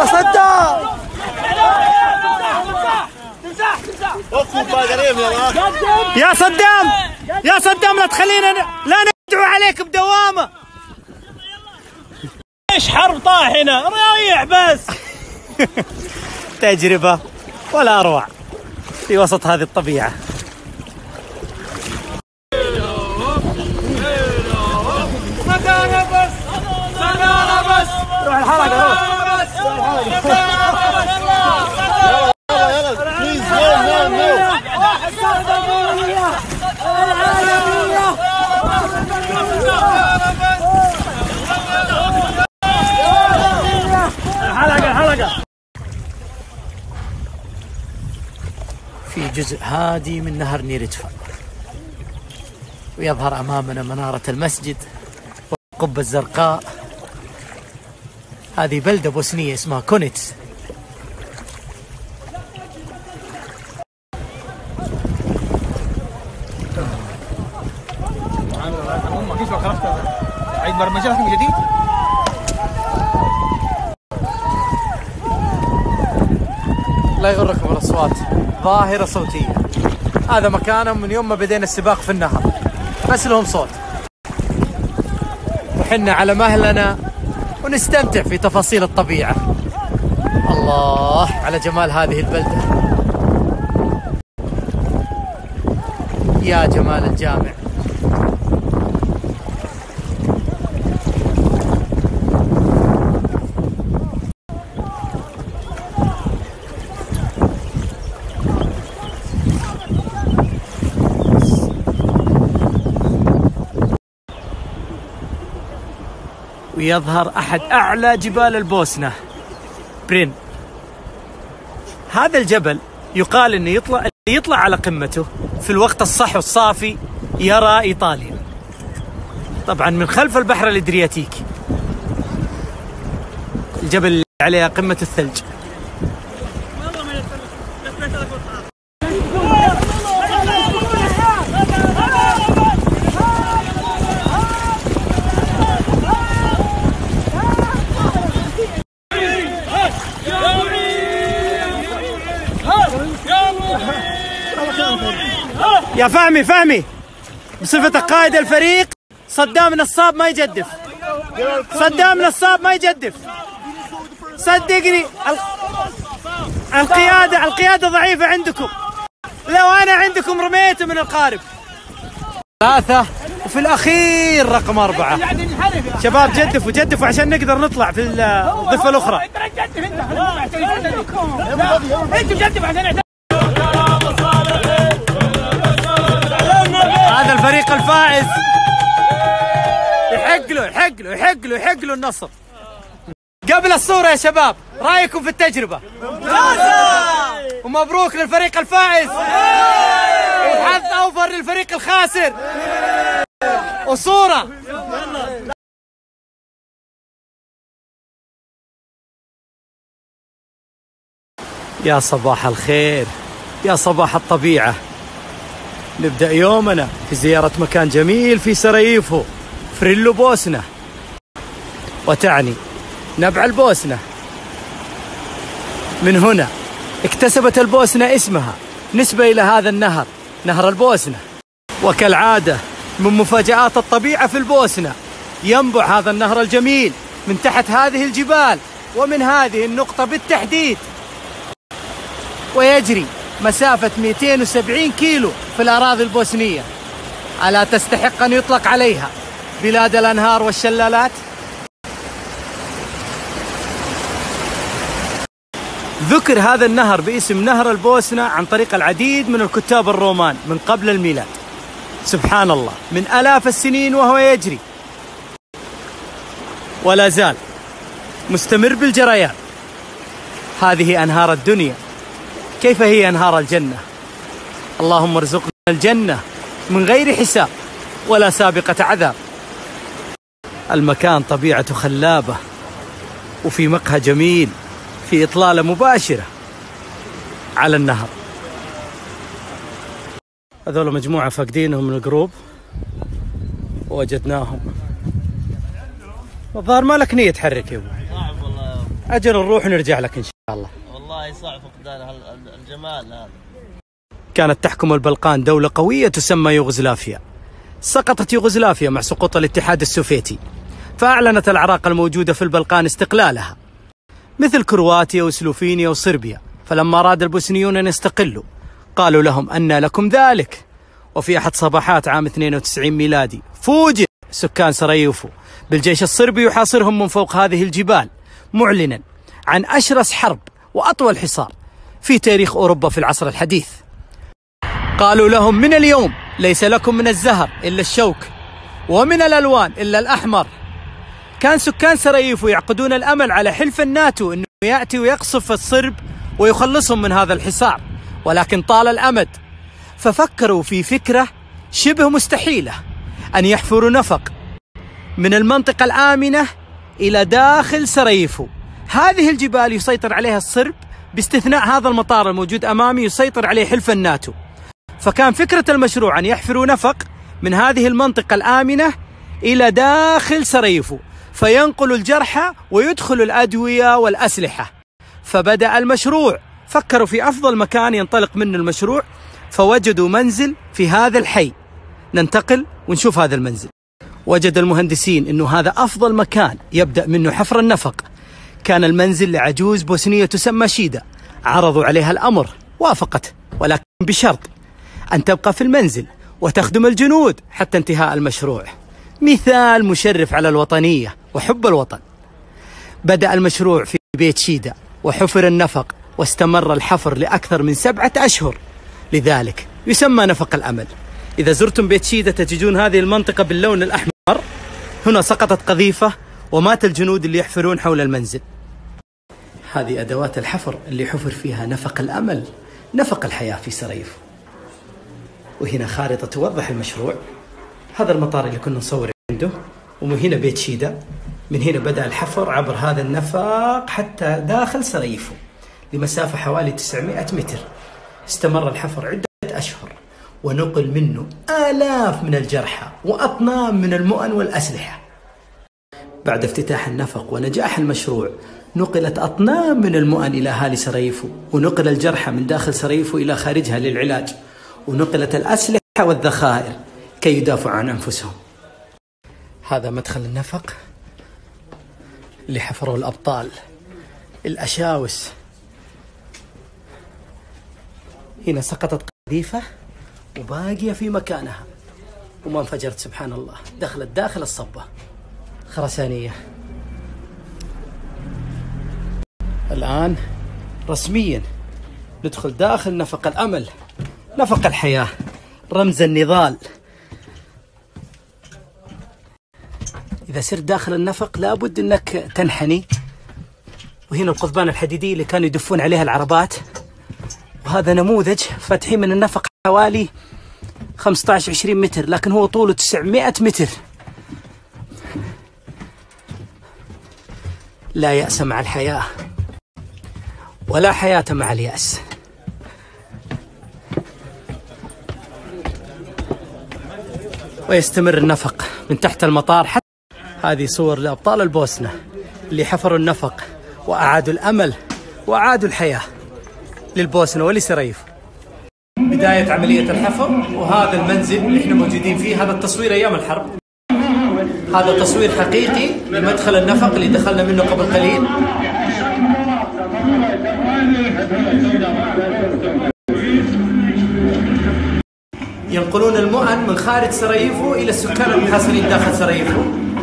صدام يا صدام يا صدام لا تخلينا لا ندعو عليك بدوامه. ايش حرب طاحنه ريح بس. تجربة ولا أروع في وسط هذه الطبيعة. روح الحلقة روح. في جزء هادي من نهر نيرتفا، ويظهر أمامنا منارة المسجد والقبة الزرقاء. هذه بلدة بوسنية اسمها كونيتس. لا يغركم الأصوات، ظاهرة صوتية. هذا مكانهم من يوم ما بدينا السباق في النهر، بس لهم صوت. وحنا على مهلنا ونستمتع في تفاصيل الطبيعة. الله على جمال هذه البلدة، يا جمال الجامع. ويظهر أحد أعلى جبال البوسنة، برين. هذا الجبل يقال أنه يطلع على قمته في الوقت الصح والصافي يرى إيطاليا، طبعا من خلف البحر الإدرياتيكي. الجبل اللي عليه قمة الثلج. يا فهمي بصفتك قائد الفريق، صدام نصاب ما يجدف. صدام نصاب ما يجدف، صدقني. القيادة ضعيفة عندكم. لو أنا عندكم رميته من القارب. 3 وفي الأخير رقم 4. شباب جدفوا عشان نقدر نطلع في الضفة الأخرى. هذا الفريق الفائز يحق له النصر. قبل الصورة يا شباب، رأيكم في التجربة؟ ومبروك للفريق الفائز، وحظ أوفر للفريق الخاسر. وصورة. يا صباح الخير، يا صباح الطبيعة. نبدأ يومنا في زيارة مكان جميل في سراييفو، فريلو بوسنة، وتعني نبع البوسنة. من هنا اكتسبت البوسنة اسمها نسبة إلى هذا النهر، نهر البوسنة. وكالعادة من مفاجآت الطبيعة في البوسنة، ينبع هذا النهر الجميل من تحت هذه الجبال ومن هذه النقطة بالتحديد، ويجري مسافة 270 كيلو في الأراضي البوسنية. ألا تستحق أن يطلق عليها بلاد الأنهار والشلالات؟ ذكر هذا النهر باسم نهر البوسنة عن طريق العديد من الكتاب الرومان من قبل الميلاد. سبحان الله، من آلاف السنين وهو يجري ولا زال مستمر بالجريان. هذه أنهار الدنيا، كيف هي أنهار الجنة؟ اللهم ارزقنا الجنة من غير حساب ولا سابقة عذاب. المكان طبيعته خلابة، وفي مقهى جميل، في إطلالة مباشرة على النهر. هذول مجموعة فاقدينهم من الجروب ووجدناهم. الظاهر ما لك نية تحرك يا ابو. أجل نروح ونرجع لك إن شاء الله. والله صعب فقدان الجمال هذا. كانت تحكم البلقان دولة قوية تسمى يوغوسلافيا. سقطت يوغوسلافيا مع سقوط الاتحاد السوفيتي، فأعلنت الأعراق الموجودة في البلقان استقلالها، مثل كرواتيا وسلوفينيا وصربيا. فلما أراد البوسنيون أن يستقلوا قالوا لهم أن لكم ذلك. وفي أحد صباحات عام 92 ميلادي فوجئ سكان سراييفو بالجيش الصربي يحاصرهم من فوق هذه الجبال، معلنا عن أشرس حرب وأطول حصار في تاريخ أوروبا في العصر الحديث. قالوا لهم: من اليوم ليس لكم من الزهر إلا الشوك، ومن الألوان إلا الأحمر. كان سكان سراييفو يعقدون الأمل على حلف الناتو أنه يأتي ويقصف الصرب ويخلصهم من هذا الحصار، ولكن طال الأمد، ففكروا في فكرة شبه مستحيلة، أن يحفروا نفق من المنطقة الآمنة إلى داخل سراييفو. هذه الجبال يسيطر عليها الصرب، باستثناء هذا المطار الموجود أمامي يسيطر عليه حلف الناتو. فكان فكرة المشروع أن يحفروا نفق من هذه المنطقة الآمنة إلى داخل سراييفو، فينقلوا الجرحى ويدخلوا الأدوية والأسلحة. فبدأ المشروع، فكروا في أفضل مكان ينطلق منه المشروع، فوجدوا منزل في هذا الحي. ننتقل ونشوف هذا المنزل. وجد المهندسين أنه هذا أفضل مكان يبدأ منه حفر النفق. كان المنزل لعجوز بوسنية تسمى شيدا. عرضوا عليها الأمر، وافقت، ولكن بشرط أن تبقى في المنزل وتخدم الجنود حتى انتهاء المشروع. مثال مشرف على الوطنية وحب الوطن. بدأ المشروع في بيت شيدا وحفر النفق، واستمر الحفر لأكثر من 7 أشهر، لذلك يسمى نفق الأمل. إذا زرتم بيت شيدا تجدون هذه المنطقة باللون الأحمر. هنا سقطت قذيفة ومات الجنود اللي يحفرون حول المنزل. هذه أدوات الحفر اللي حفر فيها نفق الأمل، نفق الحياة في سراييفو. وهنا خارطة توضح المشروع. هذا المطار اللي كنا نصور عنده، ومن هنا بيت شيدا. من هنا بدأ الحفر عبر هذا النفق حتى داخل سراييفو لمسافة حوالي 900 متر. استمر الحفر عدة أشهر، ونقل منه آلاف من الجرحى وأطنان من المؤن والأسلحة. بعد افتتاح النفق ونجاح المشروع، نقلت أطنان من المؤن إلى أهالي سراييفو، ونقل الجرحى من داخل سراييفو إلى خارجها للعلاج، ونقلت الأسلحة والذخائر كي يدافعوا عن أنفسهم. هذا مدخل النفق اللي حفروا الأبطال الأشاوس. هنا سقطت قذيفة وباقية في مكانها وما انفجرت، سبحان الله، دخلت داخل الصبة خرسانية. الآن رسميا ندخل داخل نفق الأمل، نفق الحياة، رمز النضال. إذا سرت داخل النفق لابد أنك تنحني. وهنا القضبان الحديدية اللي كانوا يدفون عليها العربات. وهذا نموذج فاتحين من النفق حوالي 15-20 متر، لكن هو طوله 900 متر. لا يأس مع الحياة، ولا حياة مع اليأس. ويستمر النفق من تحت المطار حتى. هذه صور لأبطال البوسنة اللي حفروا النفق وأعادوا الأمل وأعادوا الحياة للبوسنة ولسراييفو. بداية عملية الحفر. وهذا المنزل اللي احنا موجودين فيه، هذا التصوير أيام الحرب. هذا تصوير حقيقي لمدخل النفق اللي دخلنا منه قبل قليل. ينقلون المؤن من خارج سراييفو إلى السكان المحاصرين داخل سراييفو.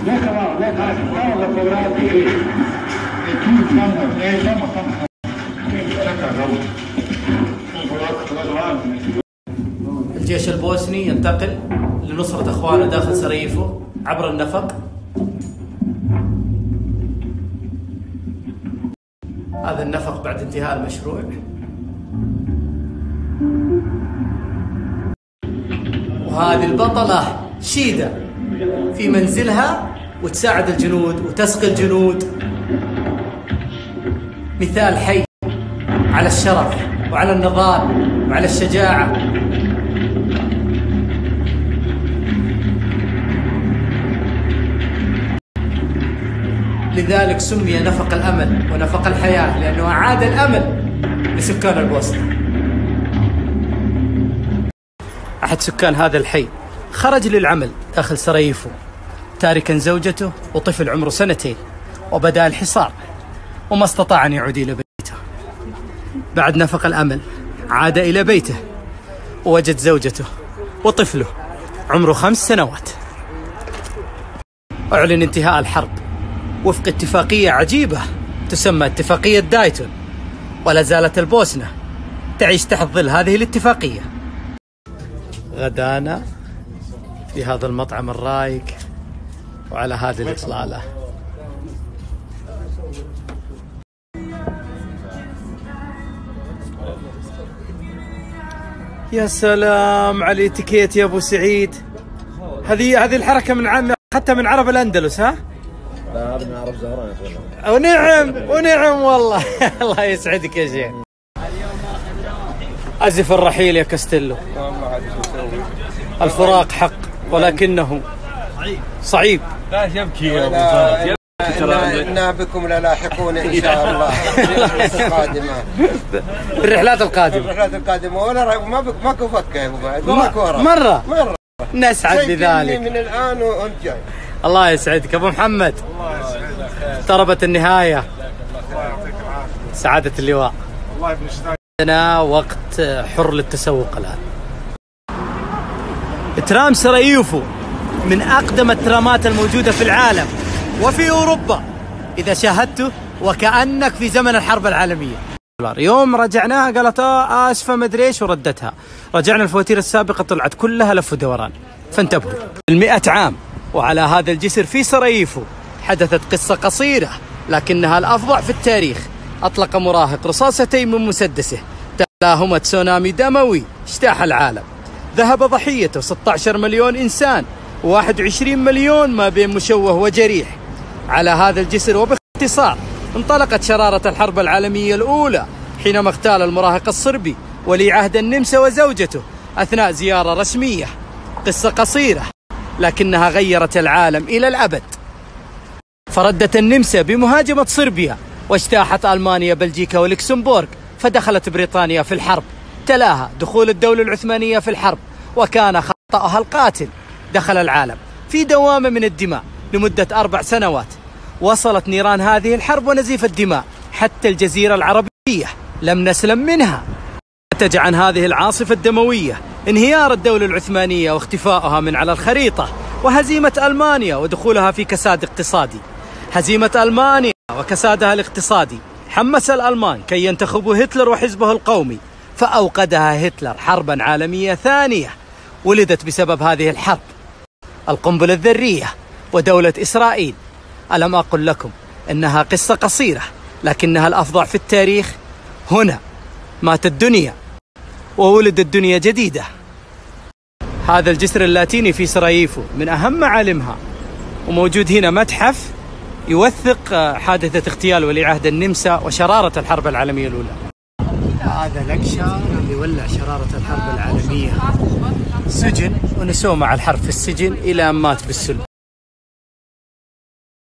الجيش البوسني ينتقل لنصرة أخوانه داخل سراييفو عبر النفق. هذا النفق بعد انتهاء المشروع. وهذه البطلة شيدا في منزلها وتساعد الجنود وتسقي الجنود. مثال حي على الشرف وعلى النضال وعلى الشجاعة. لذلك سمي نفق الأمل ونفق الحياة، لأنه أعاد الأمل لسكان البوسنة. أحد سكان هذا الحي خرج للعمل داخل سراييفو تاركا زوجته وطفل عمره 2 سنين، وبدأ الحصار وما استطاع أن يعود إلى بيته. بعد نفق الأمل عاد إلى بيته ووجد زوجته وطفله عمره 5 سنوات. أعلن انتهاء الحرب وفق اتفاقية عجيبة تسمى اتفاقية دايتون، ولا زالت البوسنة تعيش تحت ظل هذه الاتفاقية. غدانا في هذا المطعم الرايق وعلى هذه الإطلالة. يا سلام على الاتيكيت يا ابو سعيد. هذه الحركة من حتى من عرب الأندلس. ها؟ لا هذا من عرب زهران يا ونعم والله. الله يسعدك يا شيخ. أزف الرحيل يا كاستيلو. الفراق حق ولكنه صعيب. لا يبكي يا ابو إنا بكم للاحقون إن شاء الله القادمة، الرحلات القادمة. ولا ماكو فك يا ابو بعد مرة نسعد بذلك من الآن وأنت جاي. الله يسعدك ابو محمد. اقتربت النهاية. سعادة اللواء. عندنا وقت حر للتسوق الآن. ترام سراييفو من أقدم الترامات الموجودة في العالم وفي أوروبا. إذا شاهدته وكأنك في زمن الحرب العالمية. يوم رجعناها قالت آسفة مدري إيش وردتها. رجعنا الفواتير السابقة طلعت كلها لف ودوران. فانتبهوا. 100 عام وعلى هذا الجسر في سراييفو حدثت قصة قصيرة لكنها الأفظع في التاريخ. أطلق مراهق رصاصتين من مسدسه، تلاهما تسونامي دموي اجتاح العالم. ذهب ضحيته 16 مليون إنسان، 21 مليون ما بين مشوه وجريح. على هذا الجسر وباختصار انطلقت شرارة الحرب العالمية الأولى حينما اغتال المراهق الصربي ولي عهد النمسا وزوجته أثناء زيارة رسمية. قصة قصيرة لكنها غيرت العالم إلى الأبد. فردت النمسا بمهاجمة صربيا، واجتاحت ألمانيا بلجيكا ولكسمبورغ، فدخلت بريطانيا في الحرب. تلاها دخول الدولة العثمانية في الحرب، وكان خطأها القاتل. دخل العالم في دوامة من الدماء لمدة 4 سنوات. وصلت نيران هذه الحرب ونزيف الدماء حتى الجزيرة العربية، لم نسلم منها. نتج عن هذه العاصفة الدموية انهيار الدولة العثمانية واختفاؤها من على الخريطة، وهزيمة ألمانيا ودخولها في كساد اقتصادي. هزيمة ألمانيا وكسادها الاقتصادي حمس الألمان كي ينتخبوا هتلر وحزبه القومي، فأوقدها هتلر حربا عالمية ثانية. ولدت بسبب هذه الحرب القنبلة الذرية ودولة إسرائيل. ألم أقل لكم إنها قصة قصيرة لكنها الأفظع في التاريخ؟ هنا مات الدنيا وولد الدنيا جديدة. هذا الجسر اللاتيني في سراييفو من أهم معالمها، وموجود هنا متحف يوثق حادثة اغتيال ولي عهد النمسا وشرارة الحرب العالمية الأولى. هذا الأكشر اللي ولع شرارة الحرب العالمية. سجن ونسوه مع الحرب في السجن إلى أن مات بالسلب.